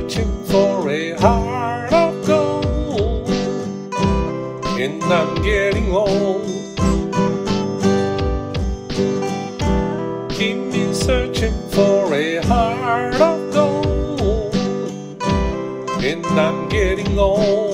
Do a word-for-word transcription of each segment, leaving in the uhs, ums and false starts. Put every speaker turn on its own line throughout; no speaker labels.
searching for a heart of gold, and I'm getting old. Keep me searching for a heart of gold, and I'm getting old.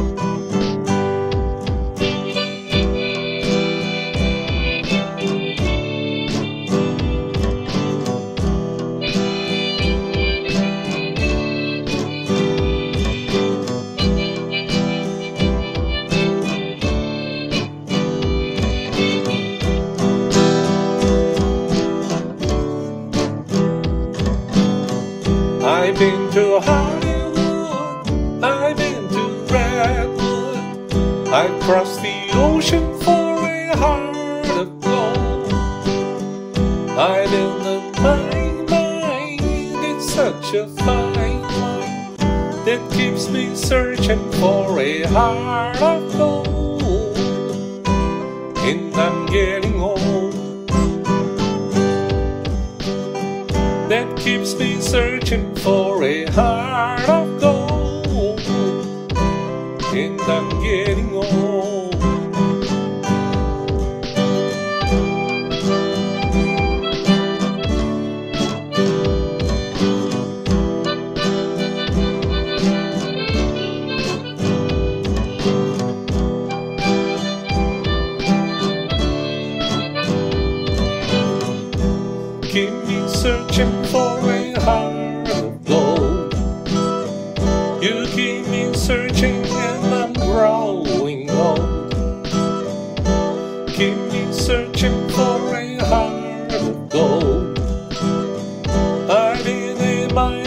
I've been to Hollywood, I've been to Redwood, I crossed the ocean for a heart of gold. I'm in the mind, mind, it's such a fine line that keeps me searching for a heart of gold, and I'm getting old. That keeps me searching for a heart of gold, and I'm getting old. Keep me searching for a heart of gold. You keep me searching and I'm growing old. Keep me searching for a heart of gold. I've been in my